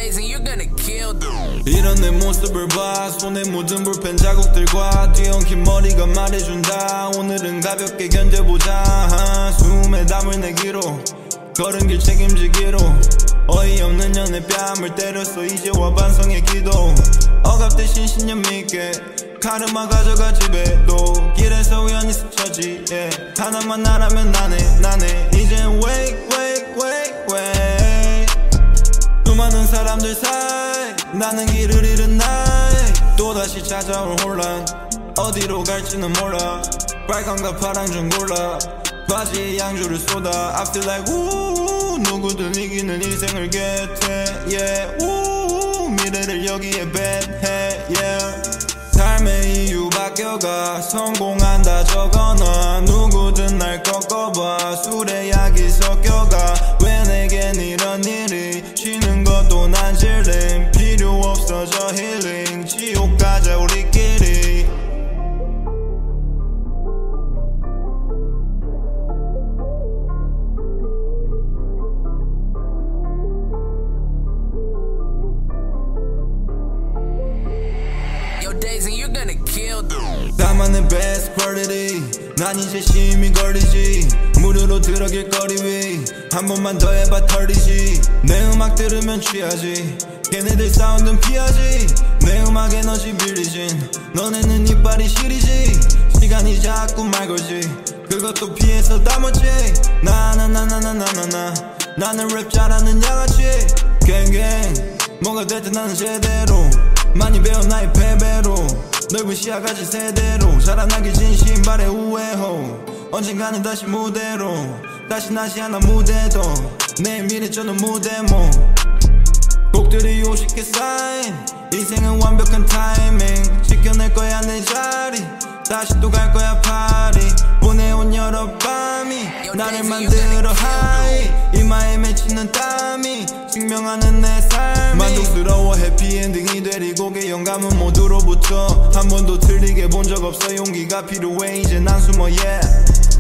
days and you're gonna kill them. 이런 내 모습을 봐 손에 묻은 볼펜 자국들과 뒤엉킨 머리가 말해준다. 오늘은 가볍게 견뎌보자. 숨에 담을 내기로 걸은 길 책임지기로 어이없는 년의 뺨을 때렸어. 이제와 반성의 기도 억압 대신 신념 믿게 카르마 가져가 집에 또 길에서 우연히 스쳐지 하나만 나라면 나네 이젠 wake 수많은 사람들 사이 나는 길을 잃은 날 또다시 찾아올 혼란 어디로 갈지는 몰라 빨강과 파랑 중 골라 바지에 양주를 쏟아 I feel like 우 누구든 이기는 인생을 get 미래를 여기에 bet해 삶의 이유 바뀌어가 성공한다 적어놔 누구든 날 꺾어봐 술에 약이 섞여가 왜 내겐 이런 일이 쉬는 것도 난 질림 필요 없어 저 힐링 지옥 가자 우리끼리 days and you're gonna kill them. 나만의 best quality 난 이제 심이 걸리지 무료로 들어길 거리 위 한 번만 더 해봐 털리지 내 음악 들으면 취하지 걔네들 사운드는 피하지 내 음악 에너지 빌리진 너네는 이빨이 시리지 시간이 자꾸 말 걸지 그것도 피해서 다 멋지 나는 랩 잘하는 양아치 갱갱 뭐가 됐든 나는 제대로 많이 배운 나의 패배로 넓은 시야 가진 세대로 자라나길 진심 바래 우회호 언젠가는 다시 무대로 다시 하나 무대도 내일 미래처럼 무대모 곡들이 50개 쌓인 인생은 완벽한 타이밍 지켜낼 거야 내 자리 다시 또 갈 거야 파리 보내온 여러 밤이 나를 만들어 하이 이마에 맺히는 땀이 증명하는 내 삶이 만족스러워 해피엔딩이 되리 곡의 영감은 모두로부터 한 번도 틀리게 본 적 없어 용기가 필요해 이제 난 숨어